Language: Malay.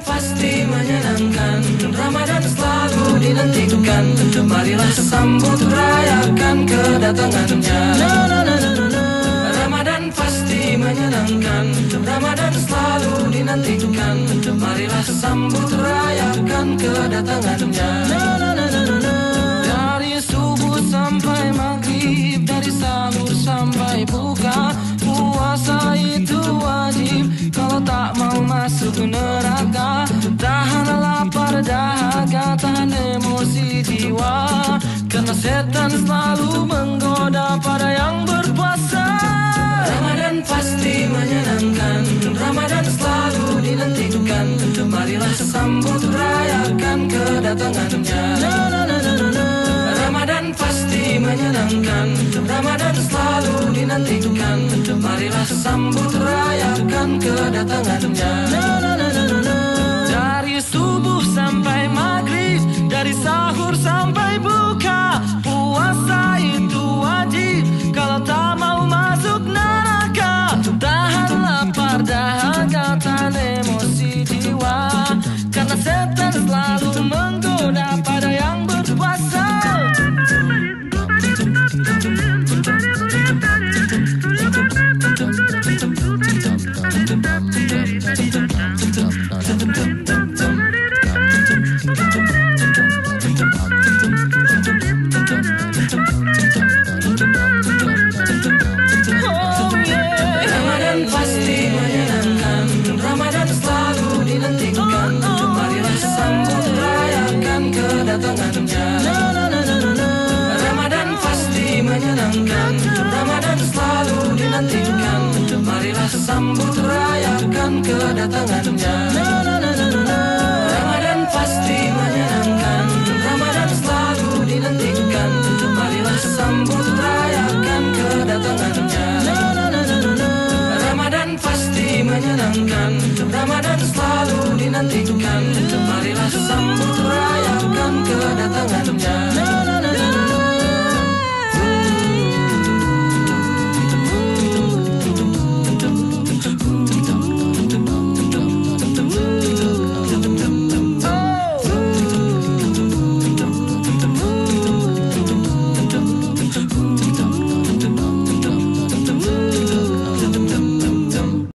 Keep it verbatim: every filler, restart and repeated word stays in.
pasti menyenangkan, Ramadan selalu dinantikan. Marilah sambut rayakan kedatangannya. Ramadan pasti menyenangkan, Ramadan selalu dinantikan. Marilah sambut rayakan kedatangannya. Dari subuh sampai maghrib, dari sahur sampai buka, puasa itu wajib. Kalau tak mau masuk neraka, tahan lapar dahaga, tahan emosi jiwa, karena setan selalu menggoda pada yang berpuasa. Ramadan pasti menyenangkan, Ramadan selalu dinantikan. Marilah sambut rayakan kedatangannya. Ramadan pasti menyenangkan, Ramadan selalu dinantikan. Marilah sambut rayakan kedatangannya. Dari subuh sampai maghrib, dari sahur sampai buka, puasa itu wajib. Kalau tak mau masuk neraka, tahan lapar dahaga, tahan emosi jiwa, karena setan selalu menggoda pada yang berpuasa. Ramadan selalu dinantikan, marilah sambut rayakan kedatangannya. Ramadan pasti menyenangkan, Ramadan selalu dinantikan. Marilah sambut rayakan kedatangannya. Ramadan pasti menyenangkan, Ramadan selalu dinantikan. Marilah sambut rayakan kedatangannya.